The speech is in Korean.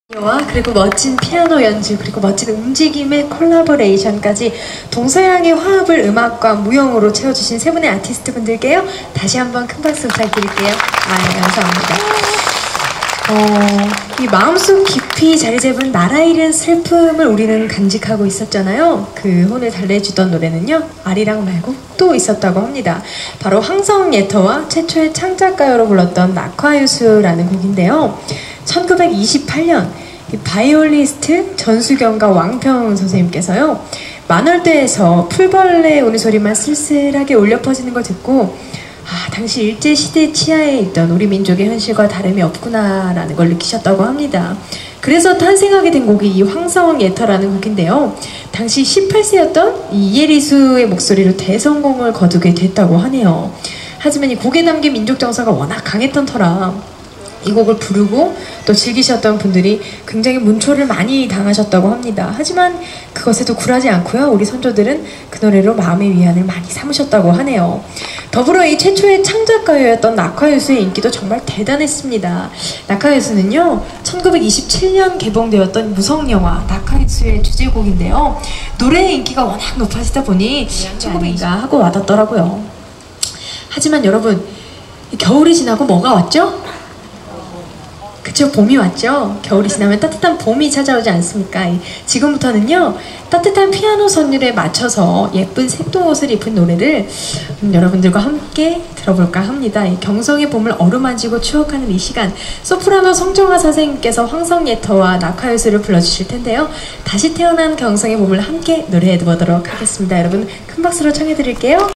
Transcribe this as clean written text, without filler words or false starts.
와 그리고 멋진 피아노 연주 그리고 멋진 움직임의 콜라보레이션까지 동서양의 화합을 음악과 무용으로 채워주신 세 분의 아티스트 분들께요 다시 한번 큰 박수 부탁드릴게요. 감사합니다. 이 마음속 깊이 자리 잡은 나라 잃은 슬픔을 우리는 간직하고 있었잖아요. 그 혼을 달래주던 노래는요 아리랑 말고 또 있었다고 합니다. 바로 황성예터와 최초의 창작가요로 불렀던 낙화유수라는 곡인데요. 1928년 바이올리스트 전수경과 왕평 선생님께서요 만월대에서 풀벌레 우는 소리만 쓸쓸하게 울려 퍼지는 걸 듣고 당시 일제시대 치하에 있던 우리 민족의 현실과 다름이 없구나 라는 걸 느끼셨다고 합니다. 그래서 탄생하게 된 곡이 이 황성예터라는 곡인데요. 당시 18세였던 이예리수의 목소리로 대성공을 거두게 됐다고 하네요. 하지만 이 곡에 담긴 민족 정서가 워낙 강했던 터라 이 곡을 부르고 또 즐기셨던 분들이 굉장히 문초를 많이 당하셨다고 합니다. 하지만 그것에도 굴하지 않고요. 우리 선조들은 그 노래로 마음의 위안을 많이 삼으셨다고 하네요. 더불어 이 최초의 창작가요였던 낙화유수의 인기도 정말 대단했습니다. 낙화유수는요 1927년 개봉되었던 무성영화 낙화유수의 주제곡인데요. 노래의 인기가 워낙 높아지다 보니 조금인가 하고 와닿더라고요. 하지만 여러분 겨울이 지나고 뭐가 왔죠? 그쵸, 봄이 왔죠? 겨울이 지나면 따뜻한 봄이 찾아오지 않습니까? 지금부터는요 따뜻한 피아노 선율에 맞춰서 예쁜 색동옷을 입은 노래를 여러분들과 함께 들어볼까 합니다. 이 경성의 봄을 어루만지고 추억하는 이 시간, 소프라노 성정아 선생님께서 황성예터와 낙화유수를 불러주실 텐데요. 다시 태어난 경성의 봄을 함께 노래해보도록 하겠습니다. 여러분 큰 박수로 청해드릴게요.